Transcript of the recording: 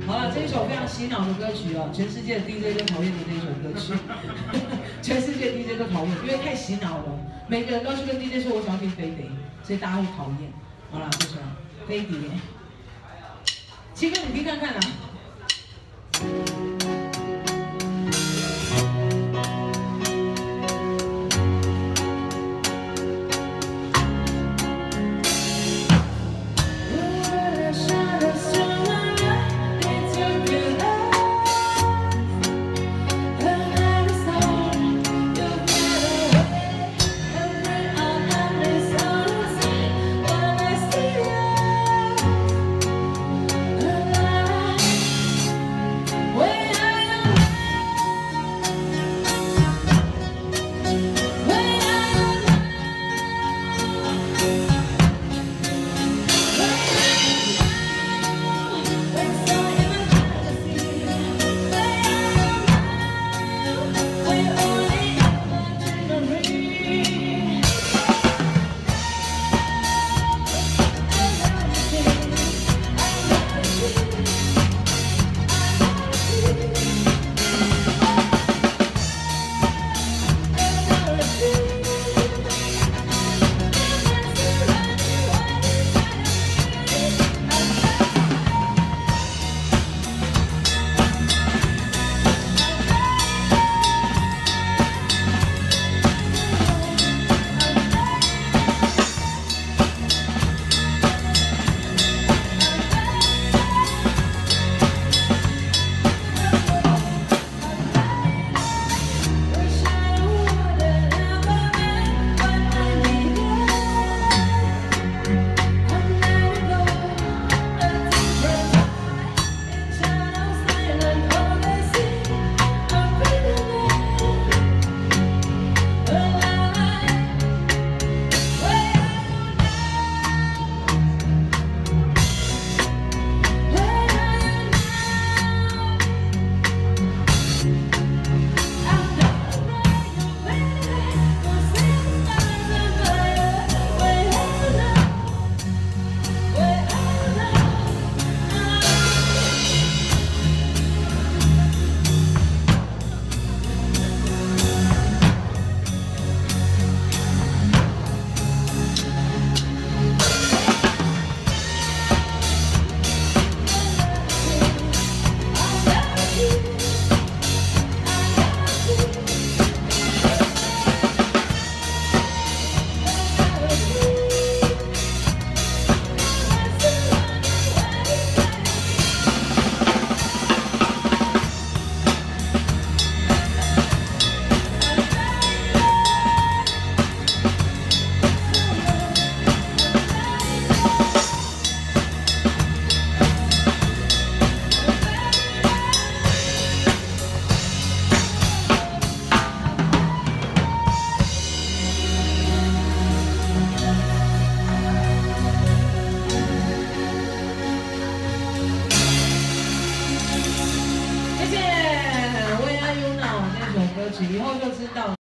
好了，这一首非常洗脑的歌曲哦，全世界的 DJ 都讨厌的这一首歌曲，全世界 DJ 都讨厌，因为太洗脑了。每个人都去跟 DJ 说我想要听飞碟，所以大家会讨厌。好了，这首飞碟，七哥你听看看啊。以后就知道了。